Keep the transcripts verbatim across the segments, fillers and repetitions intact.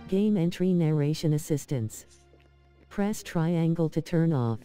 Game entry narration assistance. Press triangle to turn off.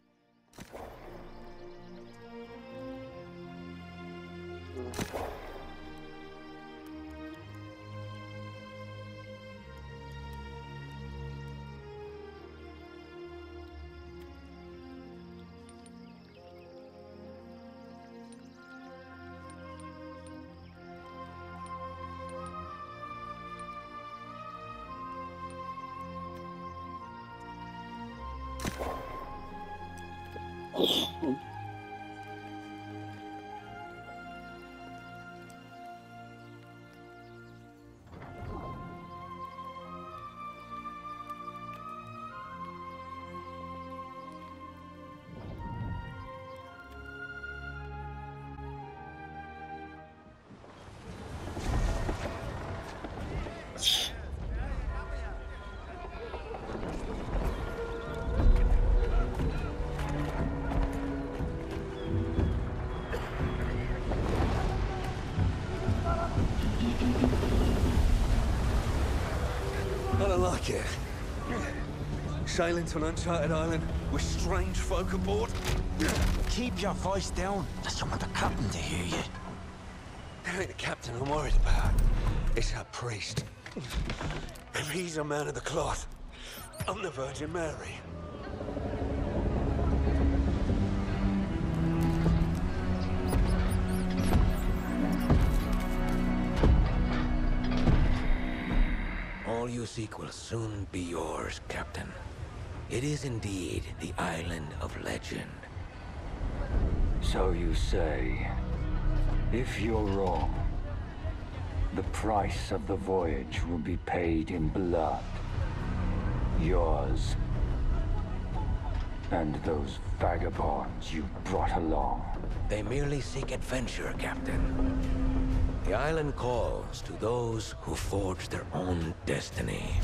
I don't like it. Sailing to an uncharted island with strange folk aboard. Keep your voice down. I just want the captain to hear you. It ain't the captain I'm worried about. It's our priest. If he's a man of the cloth, I'm the Virgin Mary. All you seek will soon be yours, Captain. It is indeed the Island of Legend. So you say. If you're wrong, the price of the voyage will be paid in blood. Yours. And those vagabonds you brought along. They merely seek adventure, Captain. The island calls to those who forge their own destiny.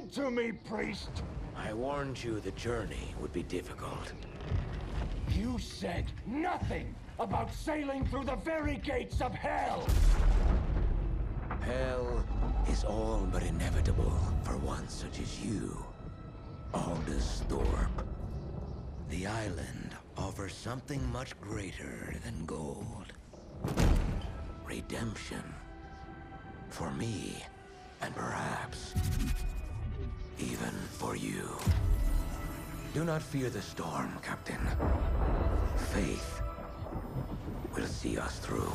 Listen to me, priest! I warned you the journey would be difficult. You said nothing about sailing through the very gates of hell! Hell is all but inevitable for one such as you, Aldous Thorpe. The island offers something much greater than gold. Redemption. For me, and perhaps even for you. Do not fear the storm, Captain. Faith will see us through.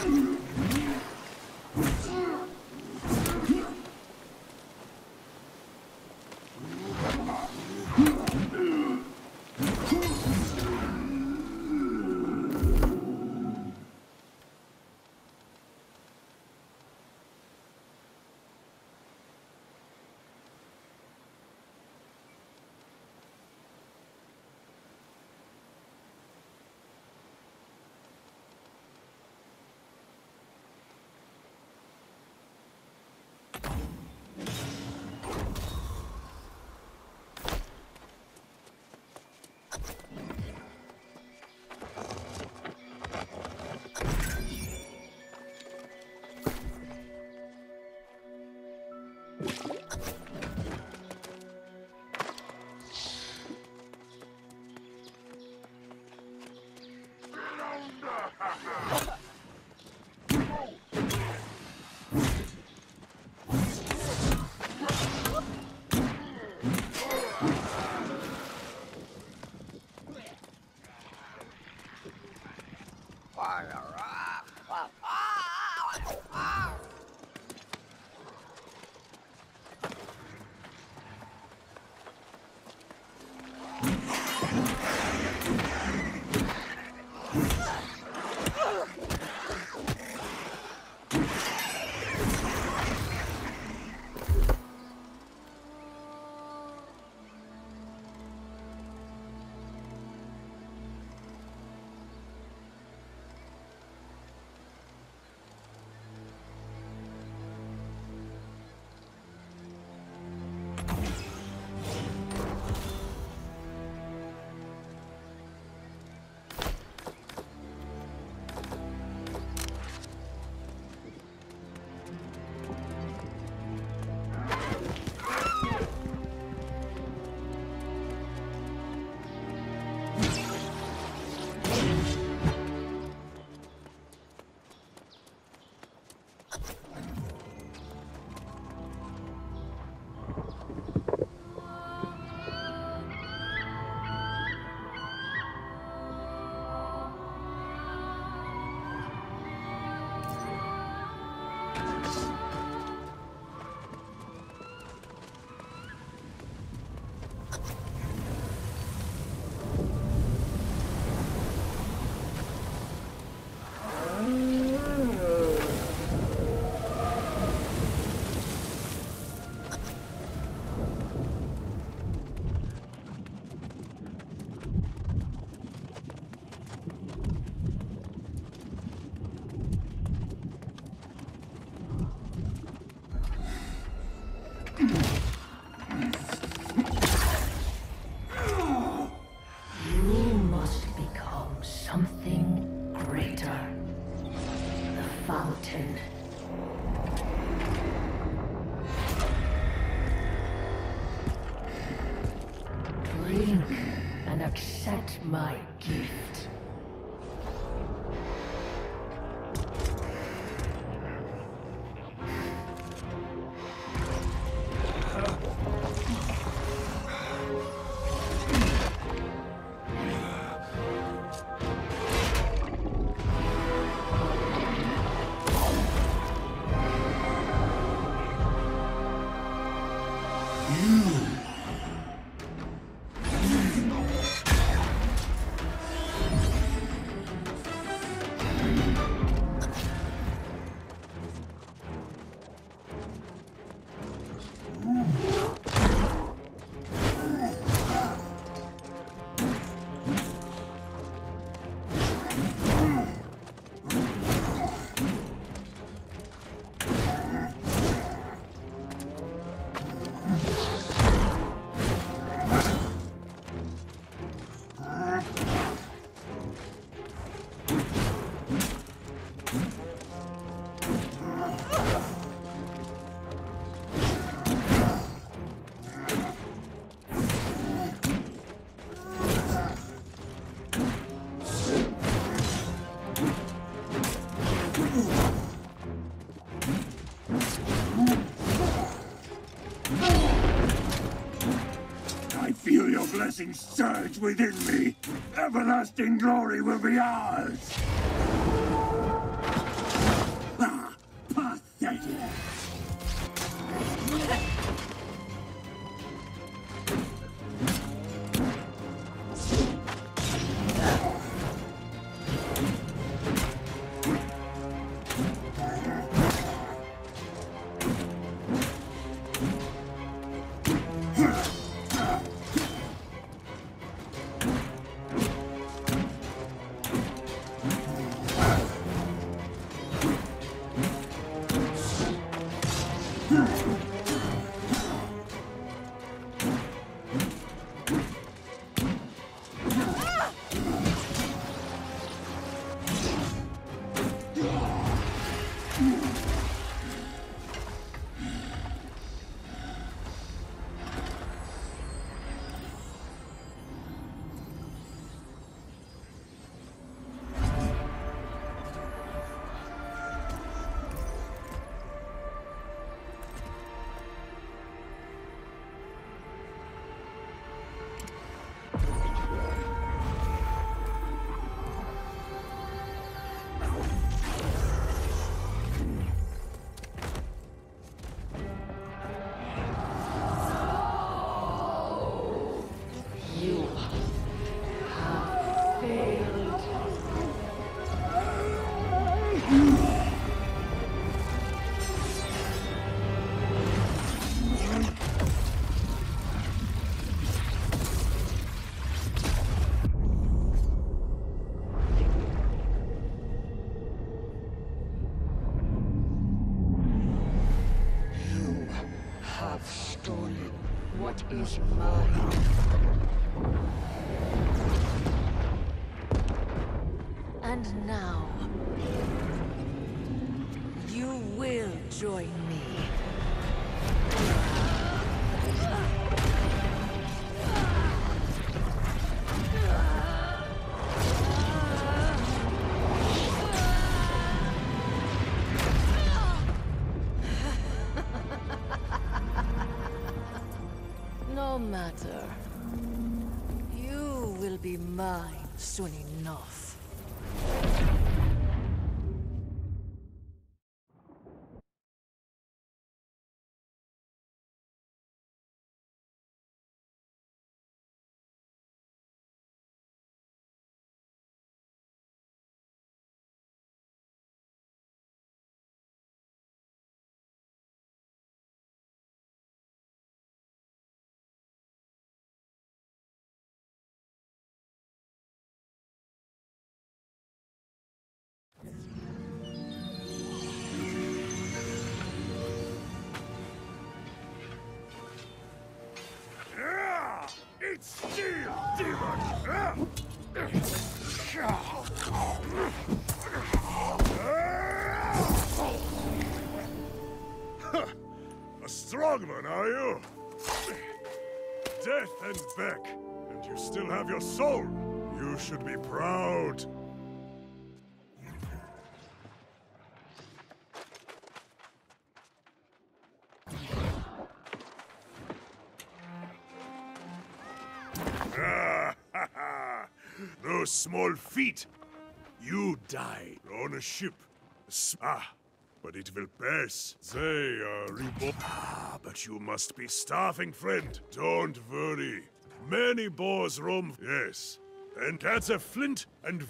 Accept my gift. Blessings surge within me. Everlasting glory will be ours. what is mine. And now, you will join me. No matter. You will be mine soon enough. It's steel, demon! A strong one, are you? Death and back, and you still have your soul. You should be proud. Those small feet. You died on a ship. Ah, but it will pass. They are reborn. Ah, but you must be starving, friend. Don't worry. Many boars roam. Yes. And that's a flint and.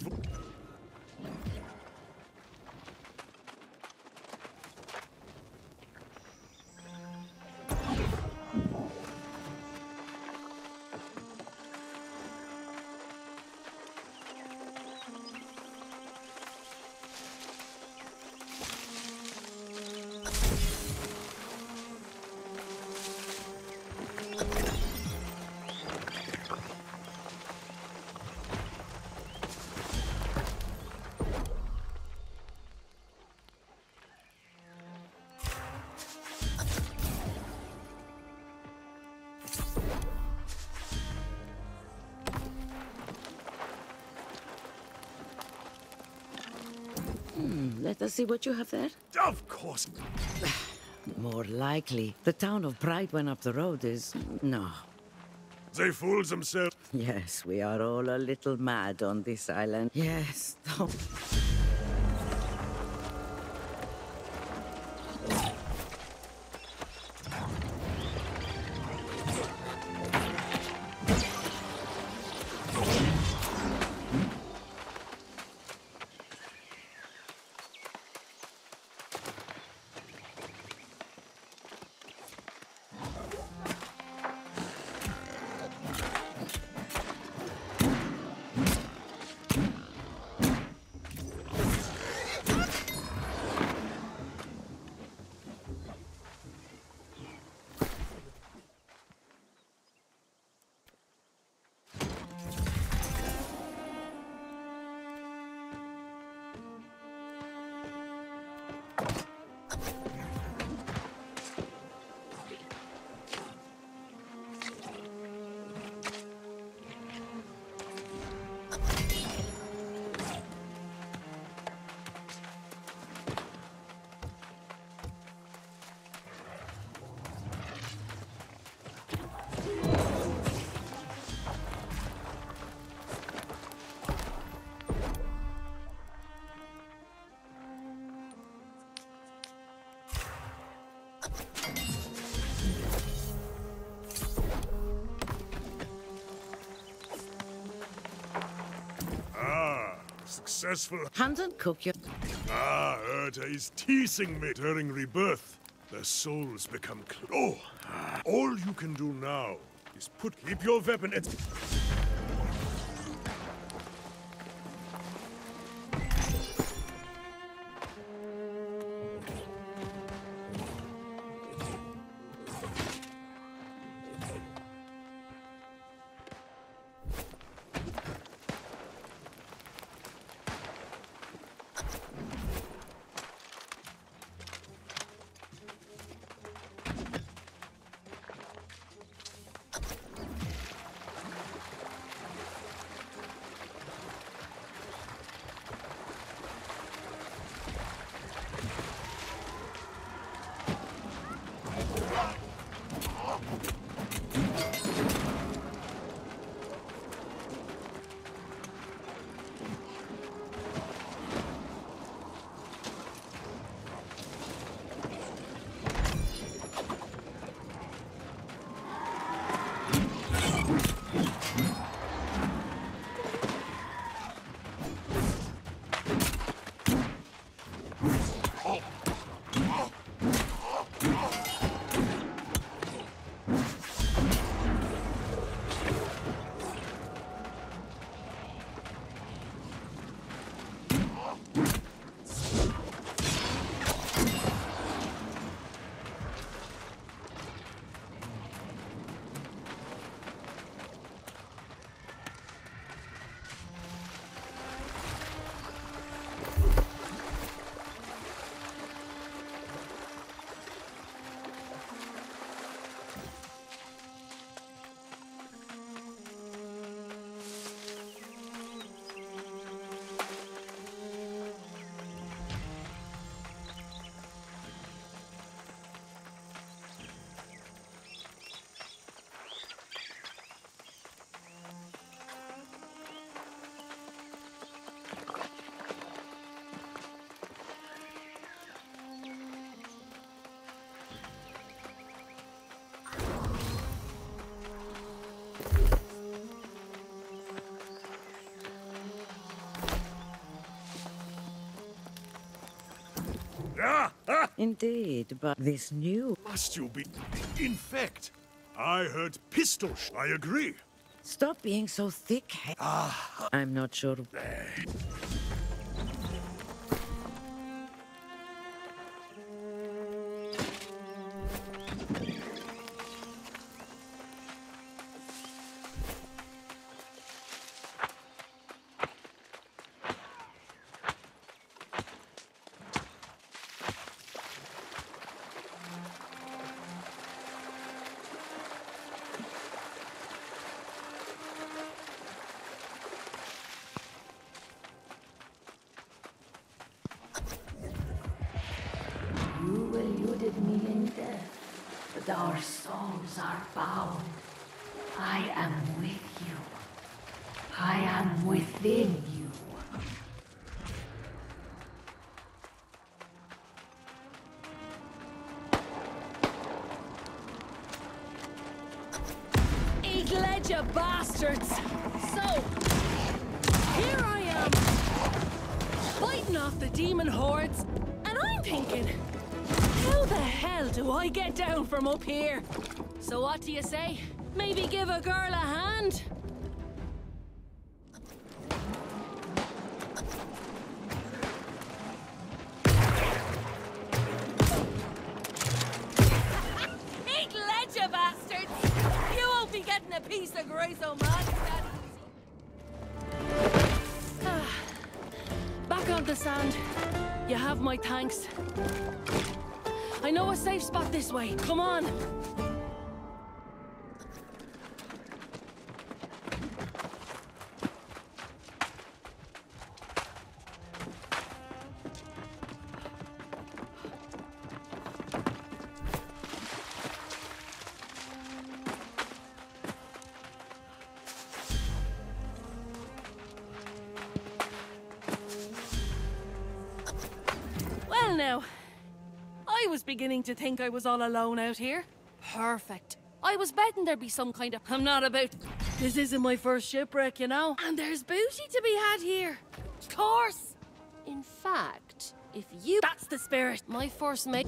Let us see what you have there. Of course. More likely, the town of Pride went up the road is... no. They fool themselves. Yes, we are all a little mad on this island. Yes. Successful. Hand and cook your... Ah, Urta is teasing me during rebirth. Their souls become cl- Oh! Ah. All you can do now is put... Keep your weapon at... Ah, ah! Indeed, but this new... Must you be in fact? I heard pistol sh- I agree. Stop being so thick-headed. Ah. I'm not sure. You eluded me in death, but our souls are bound. I am with you. I am within you. Eat ledger, bastards! So, here I am, fighting off the demon hordes, and I'm thinking, how the hell do I get down from up here? So what do you say? Maybe give a girl a hand? Eat ledger, bastards! You won't be getting a piece of grey so much that easy. Back on the sand. You have my thanks. I know a safe spot this way. Come on. Well now, I was beginning to think I was all alone out here. Perfect. I was betting there'd be some kind of... I'm not about... This isn't my first shipwreck, you know? And there's booty to be had here. Of course. In fact, if you... That's the spirit. My first mate...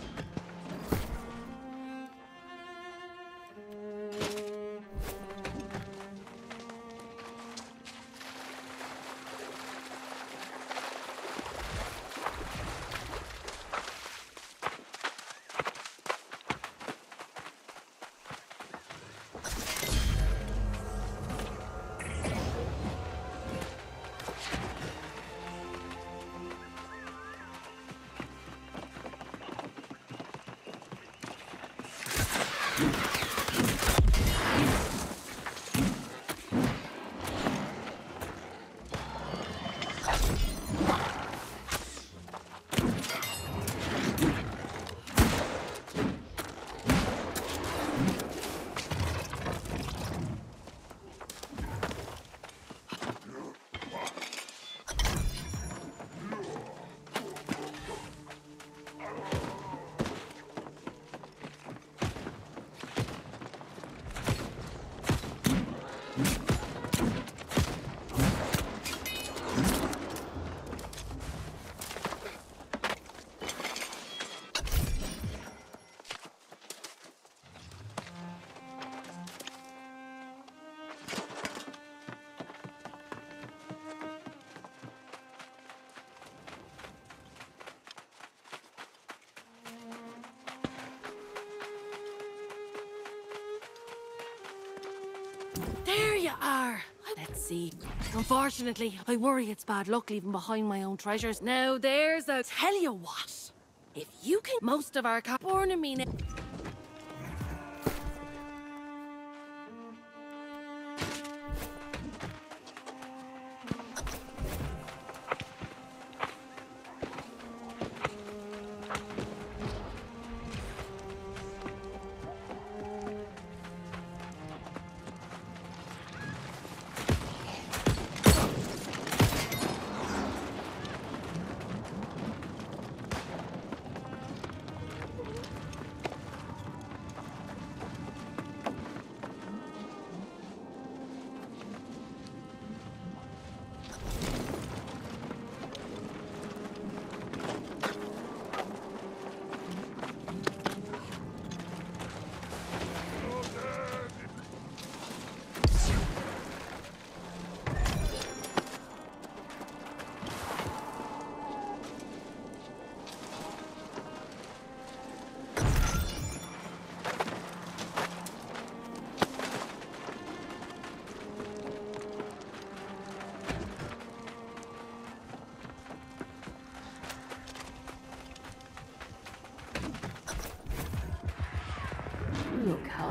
There you are. Let's see. Unfortunately, I worry it's bad luck leaving behind my own treasures. Now, there's a... Tell you what. If you can... Most of our... Born in me...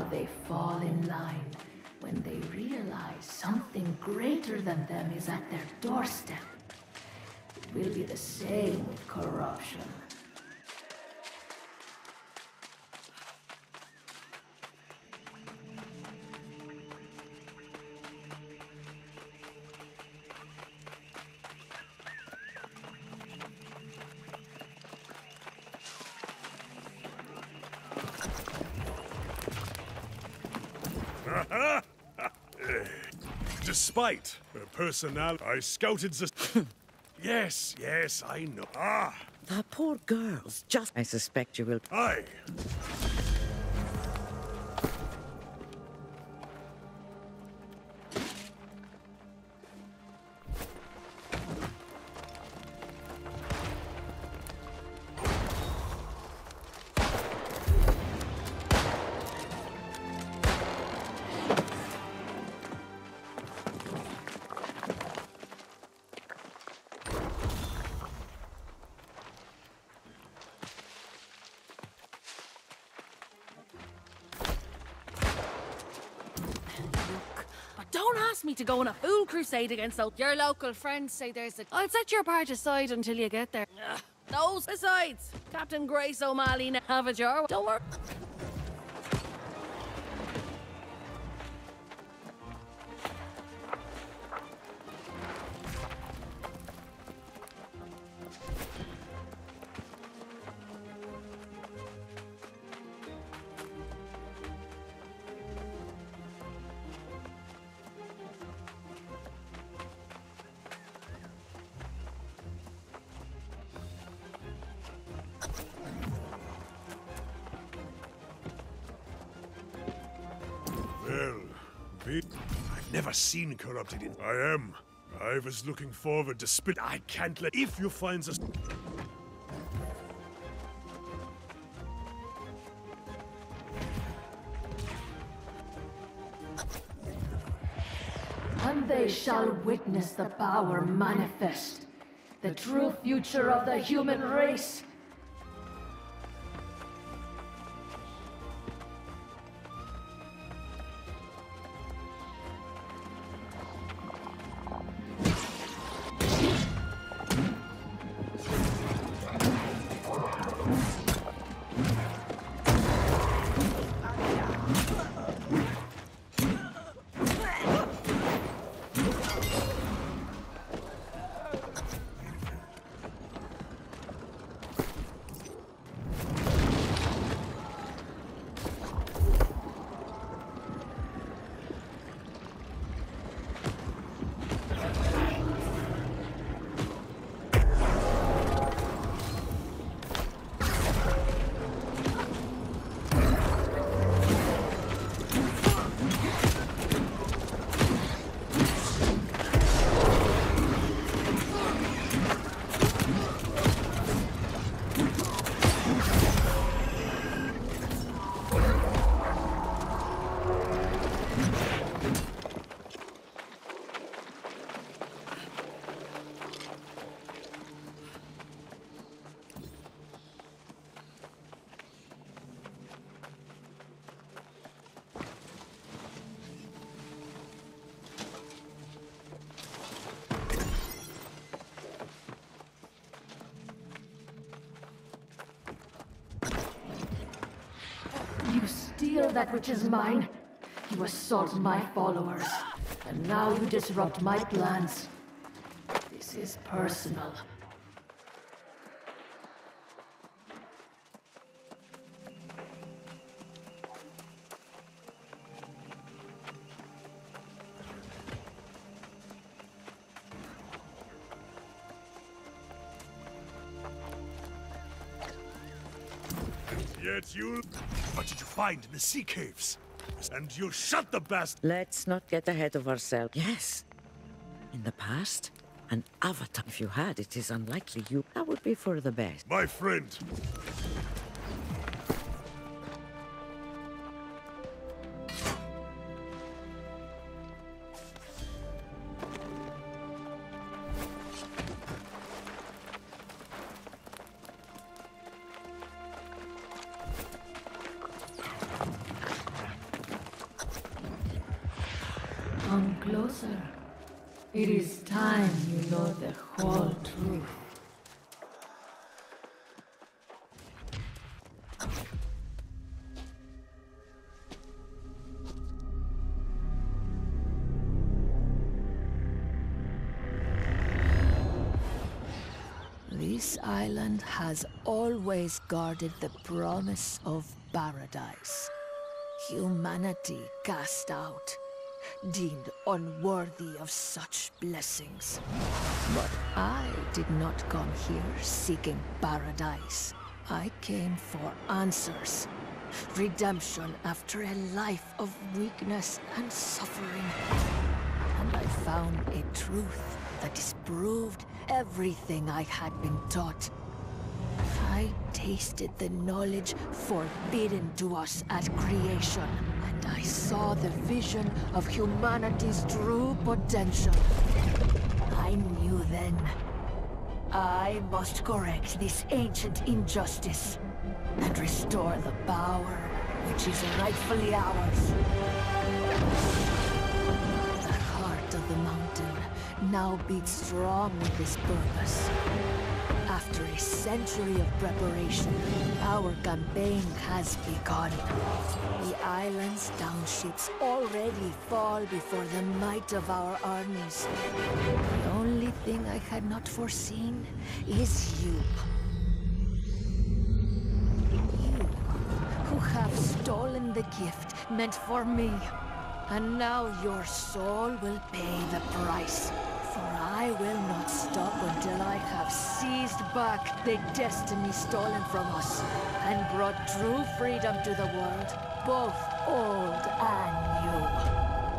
they fall in line when they realize something greater than them is at their doorstep. It will be the same with corruption. Despite her personality, I scouted the... Yes, yes, I know. Ah! The poor girls just... I suspect you will... Aye. Don't ask me to go on a fool crusade against those. Your local friends say there's a... I'll set your part aside until you get there. Ugh. Those besides, Captain Grace O'Malley now have it your way. Don't worry. Well, be I've never seen corrupted in... I am. I was looking forward to spit... I can't let... If you find us... And they shall witness the power manifest, the true future of the human race. You steal that which is mine. You assault my followers. And now you disrupt my plans. This is personal. Yet you... What did you find in the sea caves? And you shut the bastard... Let's not get ahead of ourselves. Yes. In the past, an avatar. If you had, it is unlikely you... That would be for the best. My friend. closer. It is time you know the whole truth. This island has always guarded the promise of paradise. Humanity cast out, deemed unworthy of such blessings. But I did not come here seeking paradise. I came for answers. Redemption after a life of weakness and suffering. And I found a truth that disproved everything I had been taught. I tasted the knowledge forbidden to us at creation, and I saw the vision of humanity's true potential. I knew then, I must correct this ancient injustice and restore the power which is rightfully ours. The heart of the mountain now beats strong with this purpose. After a century of preparation, our campaign has begun. The island's townships already fall before the might of our armies. The only thing I had not foreseen is you. You, who have stolen the gift meant for me. And now your soul will pay the price. For I will not stop until I have seized back the destiny stolen from us and brought true freedom to the world, both old and new.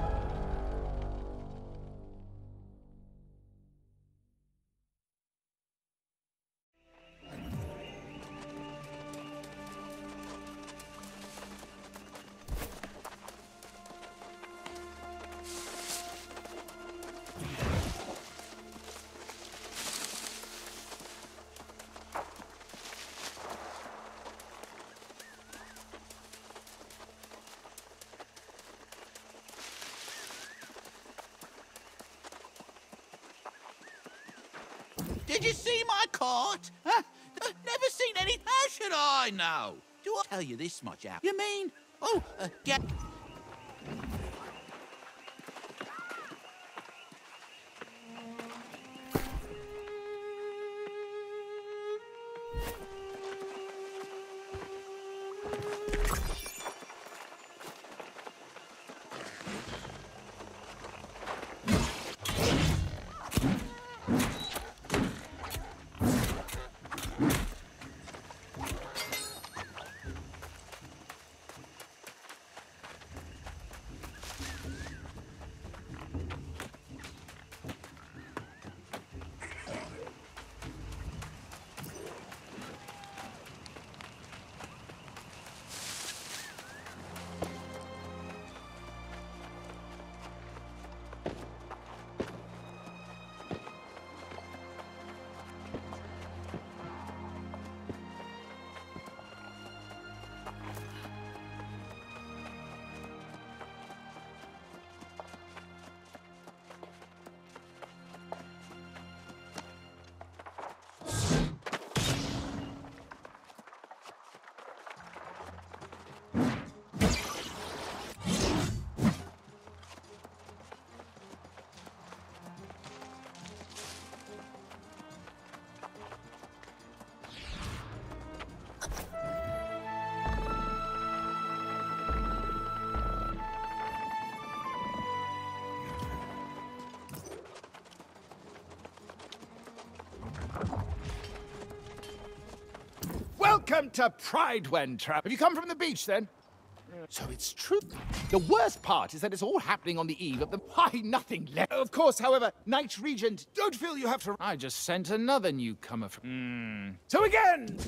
Did you see my cart? Huh? Never seen any. How should I know? Do I tell you this much out? You mean? Oh, uh, get. Welcome to Pridewen, Trap. Have you come from the beach, then? So it's true. The worst part is that it's all happening on the eve of the... Why, nothing left. Of course, however, Knight Regent, don't feel you have to... I just sent another newcomer from... Mm. So again!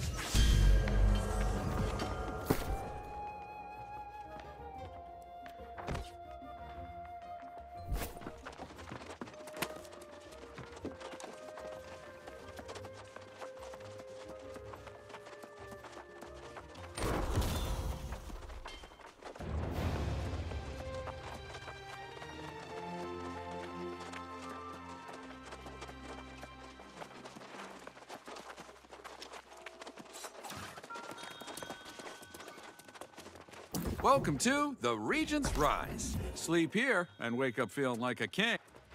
Welcome to the Regent's Rise. Sleep here and wake up feeling like a king.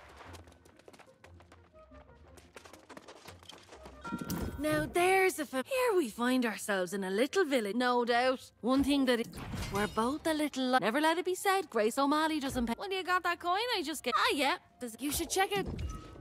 Now there's a f- Here we find ourselves in a little village, no doubt. One thing that it- we're both a little li- Never let it be said, Grace O'Malley doesn't pay. When you got that coin, I just get- Ah, yeah. Does- You should check it.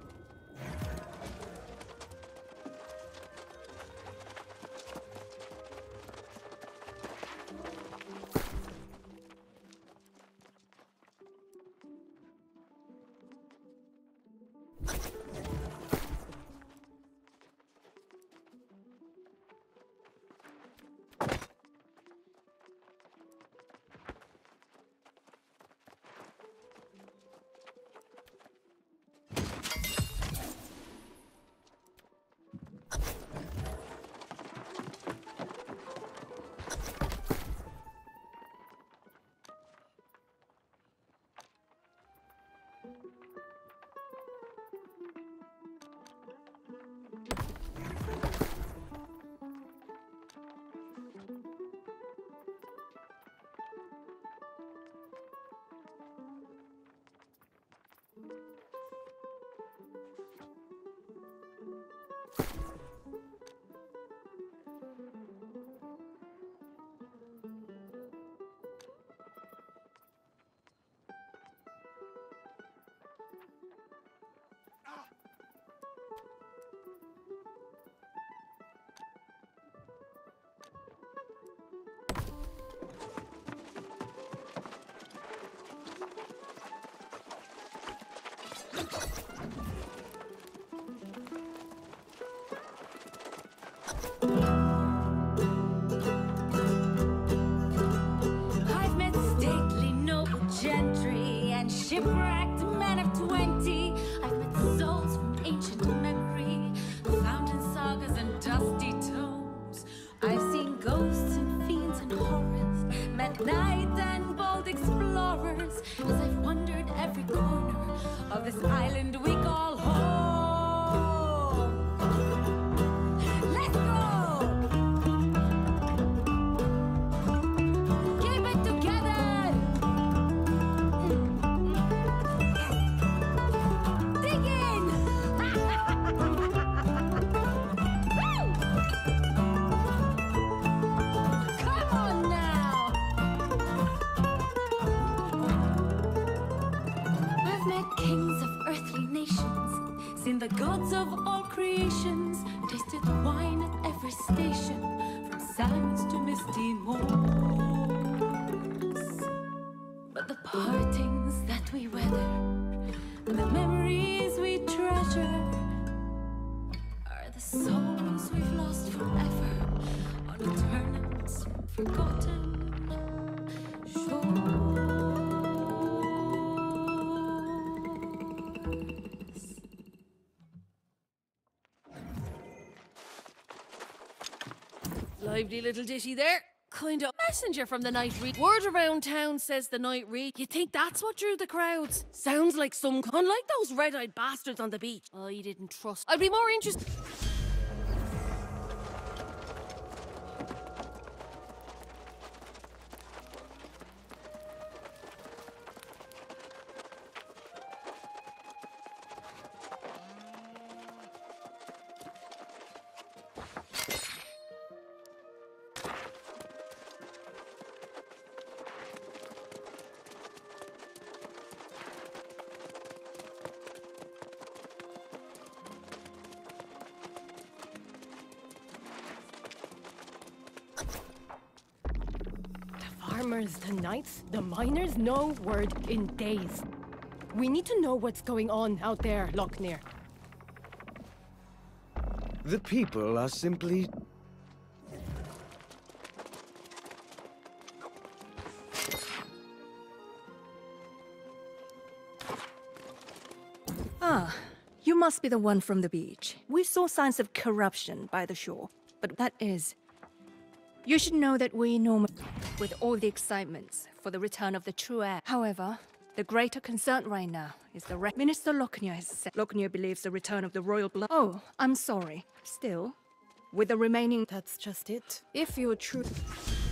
I've met stately noble gentry and shipwrecked men of twenty. I've met souls from ancient memory, found in sagas and dusty tomes. I've seen ghosts and fiends and horrors, met knights and bold explorers, as I've wandered every corner of this island we call home. Let's go! Keep it together! Dig in! Woo! Come on now! I've met kings of earthly nations, seen the gods of all creations, tasted wine at every station, from sands to misty moors. But the partings that we weather and the memories we treasure are the souls we've lost forever on Eternum's forgotten shores. Lively little ditty there. Kind of messenger from the Night Reach. Word around town says the Night Reach. You think that's what drew the crowds? Sounds like some... Unlike those red-eyed bastards on the beach. Oh, you didn't trust. I'd be more interested... Farmers, the knights, the miners, no word in days. We need to know what's going on out there, Lochner. The people are simply... Ah, you must be the one from the beach. We saw signs of corruption by the shore, but that is... You should know that we normally... with all the excitements for the return of the true heir. However, the greater concern right now is the re- Minister Lochner has said Lochner believes the return of the royal blood. Oh, I'm sorry. Still, with the remaining... That's just it. If you're true...